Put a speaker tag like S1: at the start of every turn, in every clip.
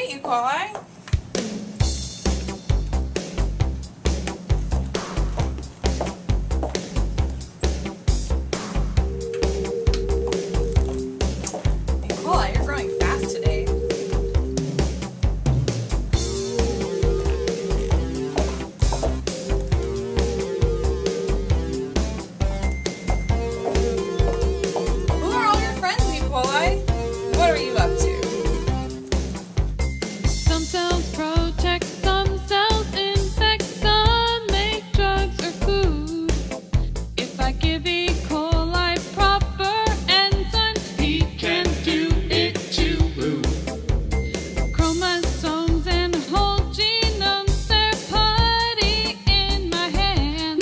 S1: Great, E. coli. You're growing fast today. Who are all your friends, E. coli? What are you up to?
S2: Some cells protect, some cells infect, some make drugs or food. If I give E. coli proper enzymes, he can do it too. Chromosomes and whole genomes, they're putty in my hands.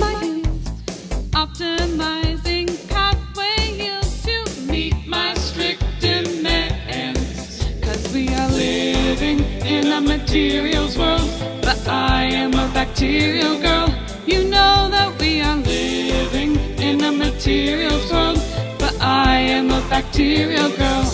S2: Optimizing pathway yields to meet my strict demands. 'Cause we are living in a materials world, but I am a bacterial girl. You know that we are living in a materials world, but I am a bacterial girl.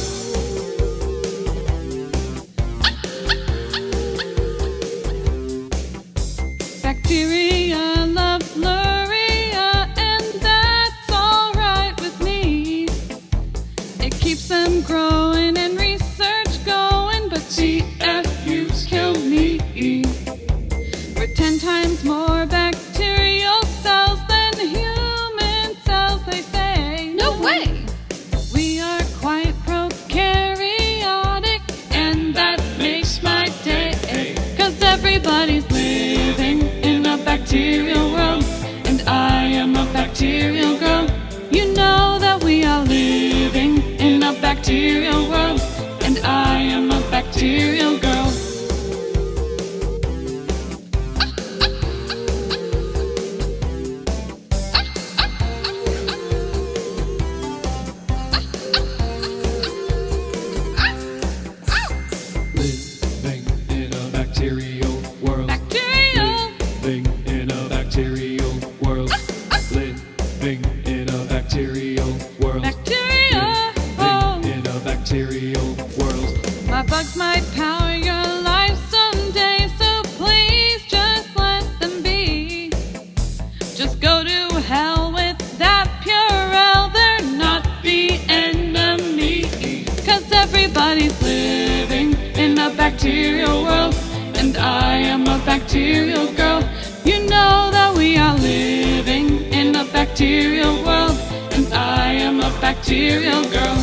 S2: Bacteria love Luria, and that's alright with me. It keeps them growing and research going, but CFUs kill me. We're 10 times more bacterial cells than human cells, they say. No way! We are quite prokaryotic, and that makes my day. 'Cause everybody's living in a bacterial world, and I am a bacterial girl. You know that we are living in a bacterial world, and I am a bacterial girl.
S3: Living in a bacterial world.
S2: Bacterial!
S3: Living in a bacterial world. Living in a bacterial world.
S2: Bacteria!
S3: Living in a bacterial world.
S2: My bugs might power your life someday, so please just let them be. Just go to hell with that Purell, they're not the enemy. 'Cause everybody's living in a bacterial world, and I am a bacterial girl. You know that we are living in a bacterial world, and I am a bacterial girl.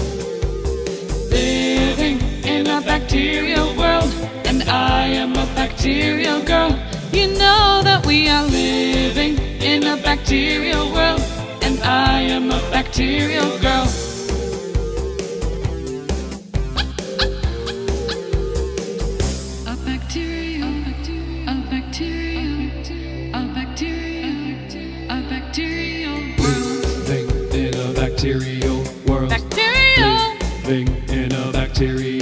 S2: Living in a bacterial world, and I am a bacterial girl. You know that we are living in a bacterial world, and I am a bacterial girl. A bacterial, a bacterial, a bacterial, a bacterial world.
S3: Living in a bacterial world.
S2: Bacterial!
S3: Living in a bacterial